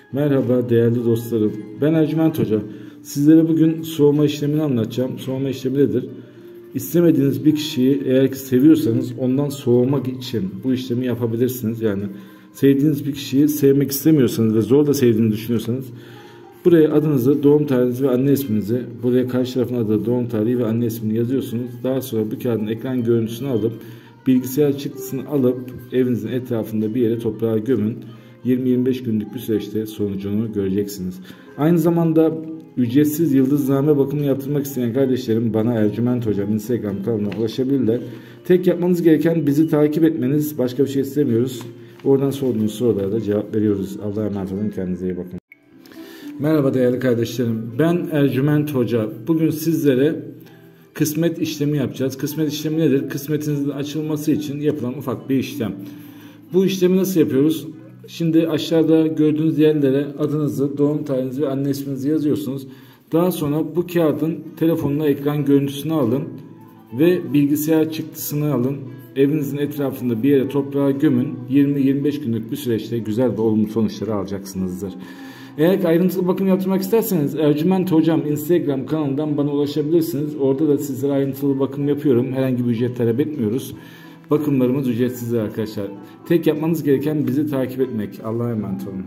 Merhaba değerli dostlarım. Ben Ercüment Hoca. Sizlere bugün soğuma işlemini anlatacağım. Soğuma işlemi nedir? İstemediğiniz bir kişiyi eğer ki seviyorsanız ondan soğumak için bu işlemi yapabilirsiniz. Yani sevdiğiniz bir kişiyi sevmek istemiyorsanız ve zor da sevdiğini düşünüyorsanız buraya adınızı, doğum tarihinizi ve anne isminizi, buraya karşı tarafın adı, doğum tarihi ve anne ismini yazıyorsunuz. Daha sonra bu kağıdın ekran görüntüsünü alıp bilgisayar çıktısını alıp evinizin etrafında bir yere toprağa gömün. 20-25 günlük bir süreçte sonucunu göreceksiniz. Aynı zamanda ücretsiz yıldızname bakımı yaptırmak isteyen kardeşlerim bana Ercüment Hocam Instagram kanalına ulaşabilirler. Tek yapmanız gereken bizi takip etmeniz. Başka bir şey istemiyoruz. Oradan sorduğunuz sorulara da cevap veriyoruz. Allah'a emanet olun. Kendinize iyi bakın. Merhaba değerli kardeşlerim. Ben Ercüment Hoca. Bugün sizlere kısmet işlemi yapacağız. Kısmet işlemi nedir? Kısmetinizin açılması için yapılan ufak bir işlem. Bu işlemi nasıl yapıyoruz? Şimdi aşağıda gördüğünüz yerlere adınızı, doğum tarihinizi ve anne isminizi yazıyorsunuz. Daha sonra bu kağıdın telefonuna ekran görüntüsünü alın ve bilgisayar çıktısını alın. Evinizin etrafında bir yere toprağa gömün. 20-25 günlük bir süreçte güzel ve olumlu sonuçları alacaksınızdır. Eğer ayrıntılı bakım yaptırmak isterseniz Ercüment Hocam Instagram kanalından bana ulaşabilirsiniz. Orada da sizlere ayrıntılı bakım yapıyorum. Herhangi bir ücret talep etmiyoruz. Bakımlarımız ücretsiz arkadaşlar. Tek yapmanız gereken bizi takip etmek. Allah'a emanet olun.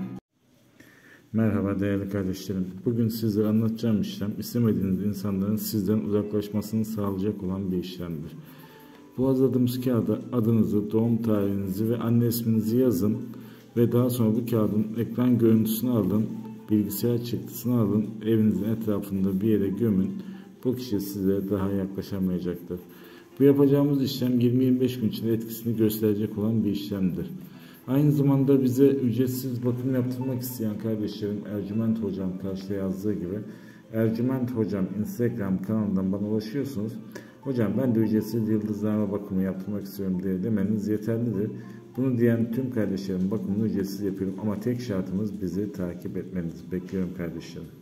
Merhaba değerli kardeşlerim. Bugün sizlere anlatacağım işlem istemediğiniz insanların sizden uzaklaşmasını sağlayacak olan bir işlemdir. Bu hazırladığımız kağıda adınızı, doğum tarihinizi ve anne isminizi yazın ve daha sonra bu kağıdın ekran görüntüsünü alın, bilgisayar çıktısını alın, evinizin etrafında bir yere gömün. Bu kişi size daha yaklaşamayacaktır. Bu yapacağımız işlem 20-25 gün içinde etkisini gösterecek olan bir işlemdir. Aynı zamanda bize ücretsiz bakım yaptırmak isteyen kardeşlerim Ercüment Hocam karşıda yazdığı gibi Ercüment Hocam Instagram kanalından bana ulaşıyorsunuz. Hocam ben de ücretsiz yıldızname bakımı yaptırmak istiyorum diye demeniz yeterlidir. Bunu diyen tüm kardeşlerim bakımını ücretsiz yapıyorum ama tek şartımız bizi takip etmeniz. Bekliyorum kardeşlerim.